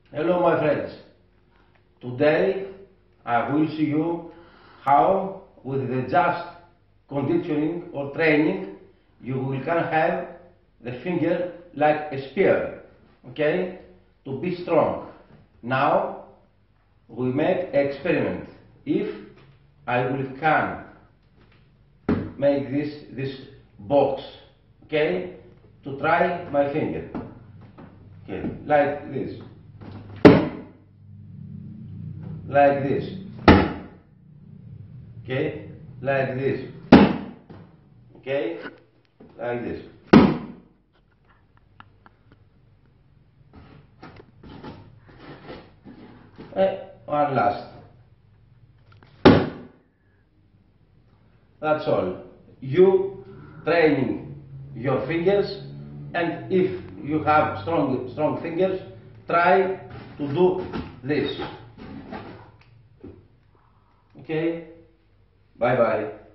Hello my friends. Today I will show you how with the just conditioning or training you will can have the finger like a spear, okay, to be strong. Now we make experiment. If I will can make this box, okay, to try my finger, okay, like this. Like this, okay, like this, okay, like this. One last. That's all. You training your fingers, and if you have strong fingers, try to do this. Okay? Bye bye.